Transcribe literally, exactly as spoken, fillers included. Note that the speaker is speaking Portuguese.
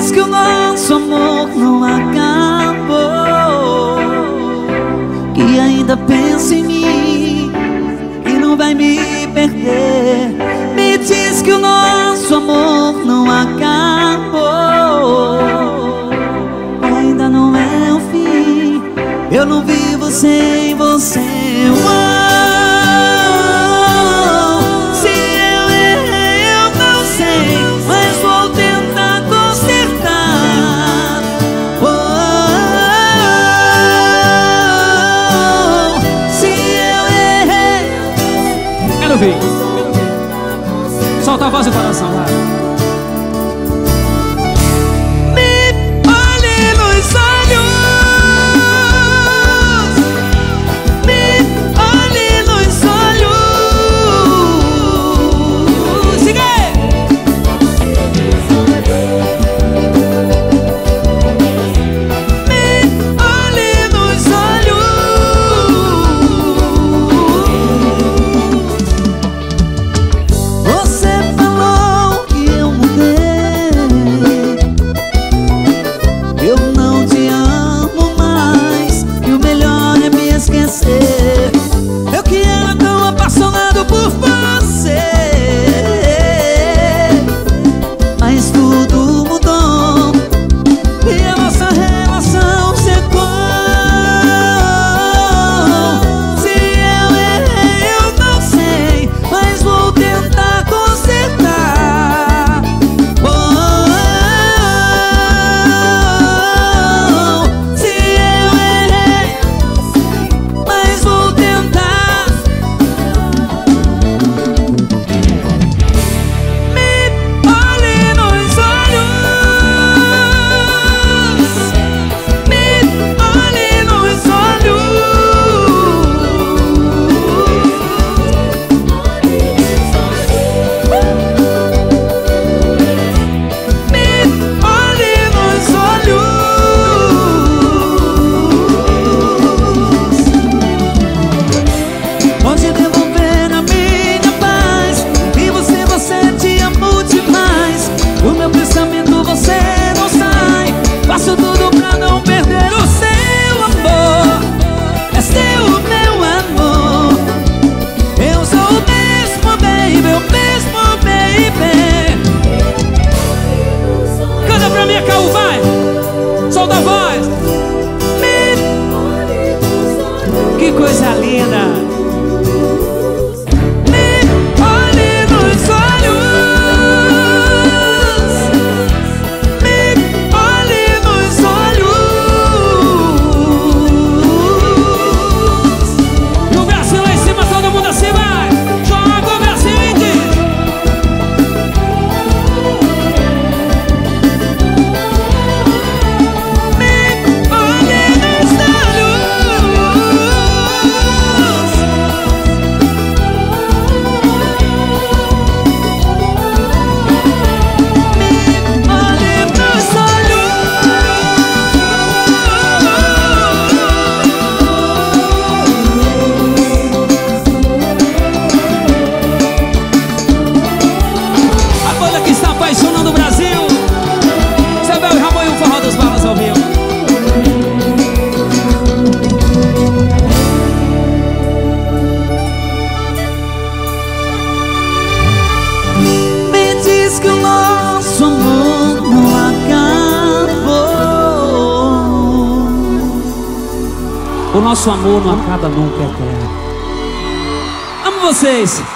diz que o nosso amor não acabou, que ainda pensa em mim, que não vai me perder. Me diz que o nosso amor não acabou, ainda não é o fim. Eu não vivo sem você. Uou! Se eu errei, eu não sei, mas vou tentar consertar. Uou! Se eu errei. Quero ver. Solta a voz e o coração, vai. Eu que era tão apaixonado por você, mas tudo mudou e a nossa relação secou. Se eu errei, eu não sei, mas vou tentar consertar. Oh, se eu errei, mas vou tentar. Me olhe nos olhos, me olhe nos olhos. Me olhe nos olhos. Pode devolver a minha paz, e você, você te amo demais. O meu pensamento você não sai. Faço tudo pra não perder o seu amor. É seu o meu amor. Eu sou o mesmo, baby, o mesmo, baby. Canta pra mim, Caú, vai. Solta a voz. Que coisa linda. Me olhe nos olhos, me olhe nos olhos. E o Brasil lá em cima, todo mundo assim, vai. Joga o Brasil e diz. Me olhe nos olhos. A banda que está apaixonando o Brasil, Zebel e Ramon e o Forró dos Balas ao vivo. Me diz que o nosso amor não acabou. O nosso amor não acaba nunca, é eterno. Amo vocês.